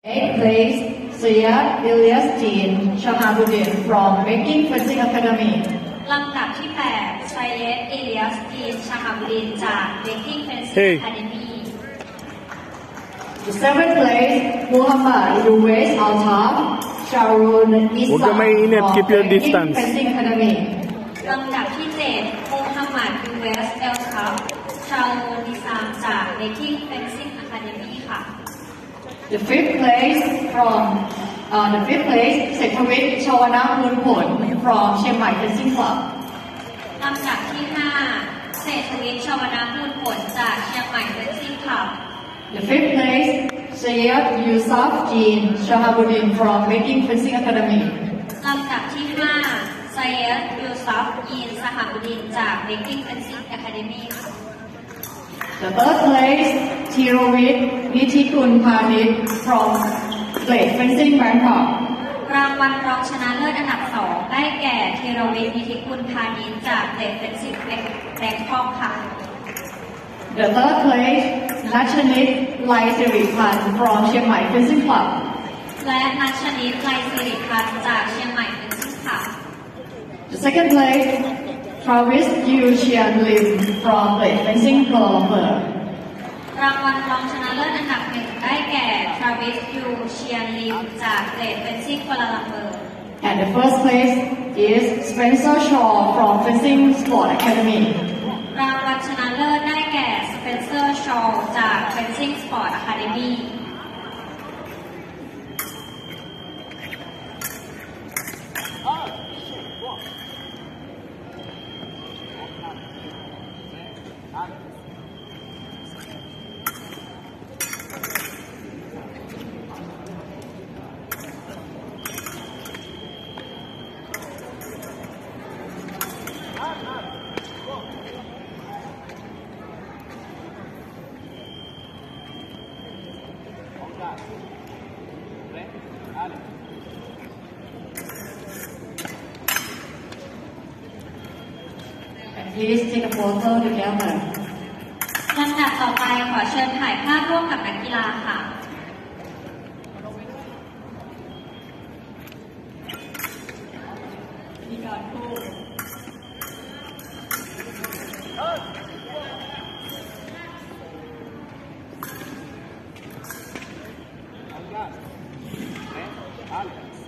8th place, Syed Ilyas Jean Shahabuddin from Making Fencing Academy. ลำดับที่ 8 ไซเยด อิเลียส จีน ชาฮาบุดิน จาก Making Fencing Academy. The 7th place, Muhammad Ruwais Altaf Sharun Nisa from Making Fencing Academy. ลำดับที่ 7 มูฮัมหมัด ยูเวส เอลทัฟ ชาลูนิซาม จาก Making Fencing Academy ค่ะ The 5th place, Sekhawit Chawana Munpon from Chiang Mai Fencing Club. ลำดับที่ 5 เศรษฐวิทย์ ชวนาพูนผล จาก เชียงใหม่ Fencing Club. The 5th place, Syed Yusuf Jean Shahabuddin from Making Fencing Academy. ลำดับที่ 5 ไซเยด ยูซัฟ ยีน สหบุดิน จาก Making Fencing Academy. The 3rd place, Thirovit Nitikun Panit from Blade Fencing Bangkok. รางวัลรองชนะเลิศอันดับ 2 ได้แก่ธีรวิทย์ นิติกุลพานิชจาก Blade Fencing Bangkok ค่ะ The 3rd place, Nachanit Laisiripan from Chiang Mai Fencing Club. และนัชนิด ไลศิริพันธ์ จากเชียงใหม่ Fencing Club. The 2nd place, Travis Yu Chian Lim from Blade Fencing Kuala Lumpur. รางวัลรองชนะเลิศอันดับ 1 ได้แก่ทราวิส ยูเชียนลิม จาก Blade Fencing Kuala Lumpur. And the first place is Spencer Shaw from Fencing Sport Academy. รางวัลชนะเลิศได้แก่ Spencer Shaw จาก Fencing Sport Academy. And please take a photo together. ลำดับต่อไปขอเชิญถ่ายภาพร่วมกับนักกีฬาค่ะมีการพูด Alex.